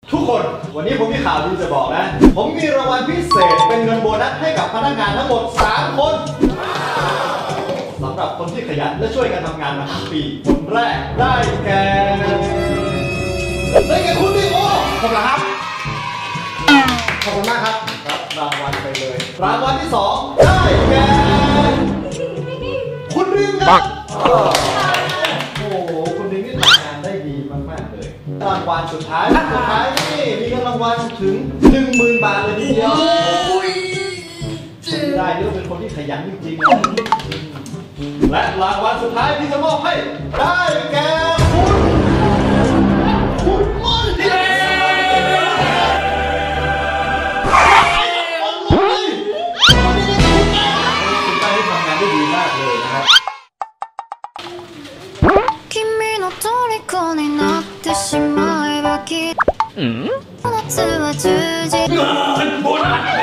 ทุกคนวันนี้ผมมีข่าวดีจะบอกนะผมมีรางวัลพิเศษเป็นเงินโบนัสให้กับพนักงานทั้งหมด3 คนสำหรับคนที่ขยันและช่วยกันทำงานมาทั้งปีคนแรกได้แก่คุณดิโอขอบคุณครับขอบคุณมากครับรับรางวัลไปเลยรางวัลที่2ได้แก่คุณริงครับโอ้โหคุณริงนี่ทำงานได้ดีมากๆเลยรางวัลสุดท้ายนี่มีเงินรางวัลถึง 10,000 บาทเลยทีเดียวได้เรียกเป็นคนที่ขยันจริงๆและรางวัลสุดท้ายที่จะมอบให้ได้แก่คุณมอนเดย์になってしまえばきっと夏は充実